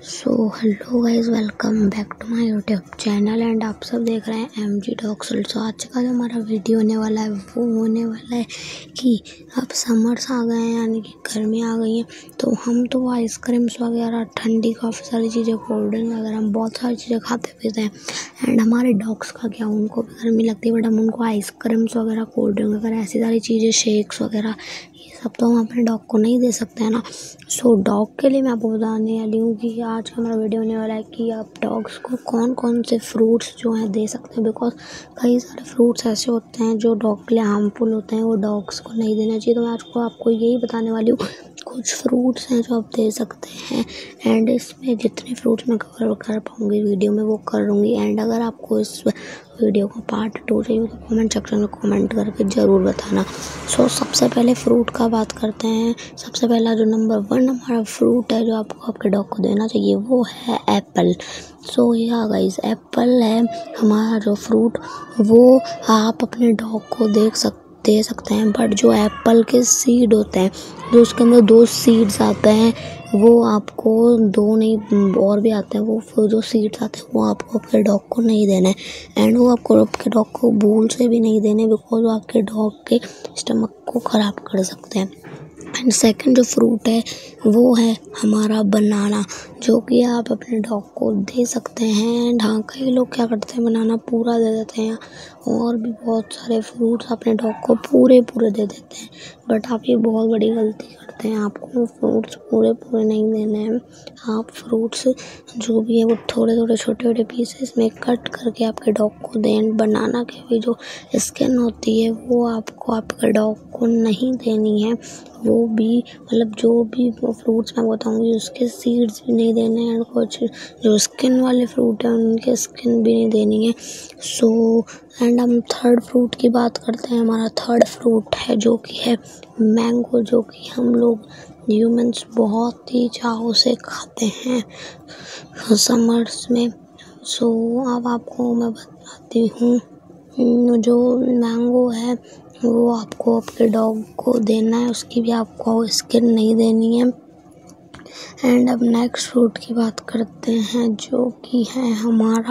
So hello guys, welcome back to my YouTube channel and आप सब देख रहे हैं एम जी डॉग्स। सो आज का जो हमारा वीडियो होने वाला है वो होने वाला है कि अब समर्स आ गए हैं, यानी कि गर्मी आ गई है, तो हम तो आइसक्रीम्स वगैरह, ठंडी काफ़ी सारी चीज़ें, कोल्ड ड्रिंक वगैरह, हम बहुत सारी चीज़ें खाते पीते हैं। एंड हमारे डॉग्स का क्या, उनको भी गर्मी लगती है, बट हम उनको आइसक्रीम्स वगैरह, कोल्ड ड्रिंक वगैरह, ऐसी सारी चीज़ें, शेक्स वगैरह, ये सब तो हम अपने डॉग को नहीं दे सकते हैं ना। सो डॉग के लिए मैं आपको बताने वाली हूँ कि आज का हमारा वीडियो होने वाला है कि आप डॉग्स को कौन कौन से फ्रूट्स जो हैं दे सकते हैं। बिकॉज कई सारे फ्रूट्स ऐसे होते हैं जो डॉग के लिए हार्मफुल होते हैं, वो डॉग्स को नहीं देना चाहिए। तो मैं आज को आपको यही बताने वाली हूँ, कुछ फ्रूट्स हैं जो आप दे सकते हैं। एंड इसमें जितने फ्रूट्स मैं कवर कर पाऊँगी वीडियो में वो करूँगी। एंड अगर आपको इस वीडियो का पार्ट 2 चाहिए तो कमेंट सेक्शन में कमेंट करके ज़रूर बताना। सो सबसे पहले फ्रूट का बात करते हैं। सबसे पहला जो नंबर 1 हमारा फ्रूट है जो आपको आपके डॉग को देना चाहिए वो है एप्पल। सो या गाइस, एप्पल है हमारा जो फ्रूट, वो आप अपने डॉग को दे सकते हैं। बट जो एप्पल के सीड होते हैं, जो उसके अंदर 2 सीड्स आते हैं, वो आपको 2 नहीं और भी आते हैं, वो जो सीड्स आते हैं वो आपको आपके डॉग को नहीं देना है। एंड वो आपको आपके डॉग को भूल से भी नहीं देने, बिकॉज वो आपके डॉग के स्टमक को ख़राब कर सकते हैं। एंड सेकंड जो फ्रूट है वो है हमारा बनाना, जो कि आप अपने डॉग को दे सकते हैं। एंड हाँ, कई लोग क्या करते हैं, बनाना पूरा दे देते हैं, और भी बहुत सारे फ्रूट्स अपने डॉग को पूरे दे देते हैं। बट आप ये बहुत बड़ी गलती करते हैं, आपको फ्रूट्स पूरे नहीं देने हैं। आप फ्रूट्स जो भी है वो थोड़े छोटे पीसेस में कट करके आपके डॉग को दें। बनाना की भी जो स्किन होती है वो आपको आपके डॉग को नहीं देनी है। वो भी मतलब जो भी फ्रूट्स मैं बताऊंगी उसके सीड्स भी नहीं देने हैं, कुछ जो स्किन वाले फ्रूट हैं उनके स्किन भी नहीं देनी है। सो एंड हम थर्ड फ्रूट की बात करते हैं। हमारा थर्ड फ्रूट है जो कि है मैंगो, जो कि हम लोग ह्यूमंस बहुत ही चाव से खाते हैं समर्स में। सो अब आपको मैं बताती हूँ, जो मैंगो है वो आपको आपके डॉग को देना है, उसकी भी आपको स्किन नहीं देनी है। एंड अब नेक्स्ट फ्रूट की बात करते हैं जो कि है हमारा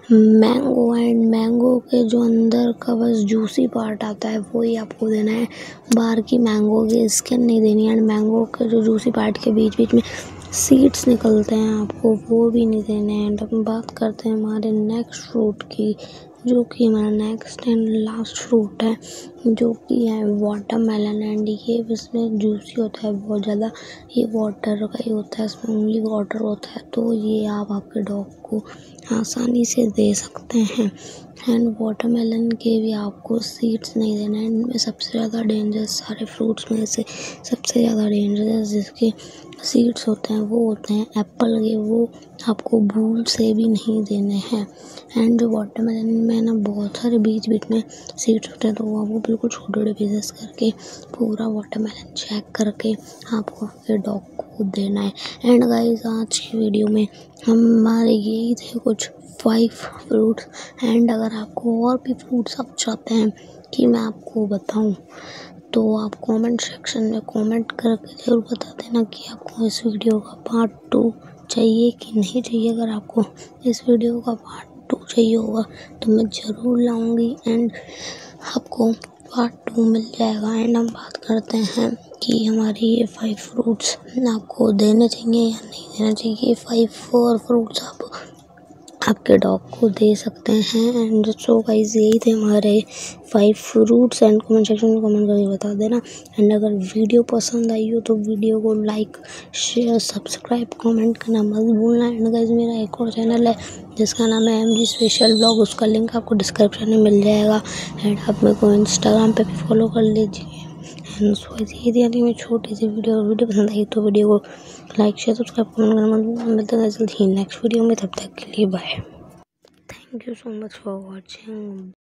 मैंगो। एंड मैंगो के जो अंदर का बस जूसी पार्ट आता है वो ही आपको देना है, बाहर की मैंगो की स्किन नहीं देनी है। एंड मैंगो के जो जूसी पार्ट के बीच में सीड्स निकलते हैं आपको वो भी नहीं देने हैं। एंड अब बात करते हैं हमारे नेक्स्ट फ्रूट की, जो कि हमारा नेक्स्ट एंड लास्ट फ्रूट है जो कि है वाटरमेलन। एंड ये इसमें जूसी होता है बहुत ज़्यादा, ये वाटर का ही होता है, इसमें ओनली वाटर होता है, तो ये आप आपके डॉग को आसानी से दे सकते हैं। एंड वाटरमेलन के भी आपको सीड्स नहीं देना है। इनमें सबसे ज़्यादा डेंजरस, सारे फ्रूट्स में से सबसे ज़्यादा डेंजरस जिसके सीड्स होते हैं वो होते हैं एप्पल के, वो आपको भूल से भी नहीं देने हैं। एंड जो वाटरमेलन में ना बहुत सारे बीच में सीड्स होते हैं, तो वो आपको बिल्कुल छोटे पीसेस करके पूरा वाटरमेलन चेक करके आपको आपके डॉग को देना है। एंड गाइस, आज की वीडियो में हमारे यही थे कुछ 5 फ्रूट्स। एंड अगर आपको और भी फ्रूट्स आप चाहते हैं कि मैं आपको बताऊं तो आप कमेंट सेक्शन में कमेंट करके ज़रूर बता देना कि आपको इस वीडियो का पार्ट 2 चाहिए कि नहीं चाहिए। अगर आपको इस वीडियो का पार्ट 2 चाहिए होगा तो मैं ज़रूर लाऊंगी एंड आपको पार्ट 2 मिल जाएगा। एंड हम बात करते हैं कि हमारे ये 5 फ्रूट्स आपको देने चाहिए या नहीं देना चाहिए। 5 और फ्रूट्स आप आपके डॉग को दे सकते हैं। एंड सो गाइस, यही थे हमारे 5 फ्रूट्स। एंड कमेंट सेक्शन में कमेंट करके बता देना। एंड अगर वीडियो पसंद आई हो तो वीडियो को लाइक, शेयर, सब्सक्राइब, कमेंट करना मत भूलना। एंड गाइस, मेरा एक और चैनल है जिसका नाम है MG स्पेशल ब्लॉग, उसका लिंक आपको डिस्क्रिप्शन में मिल जाएगा। एंड आप मेरे को इंस्टाग्राम पे भी फॉलो कर लीजिए। एंड सो ये थी यानी मेरी छोटी सी वीडियो पसंद आई तो वीडियो को लाइक, शेयर, सब्सक्राइब करना मत भूलना। मिलते हैं जल्द ही नेक्स्ट वीडियो में, तब तक के लिए bye. Thank you so much for watching.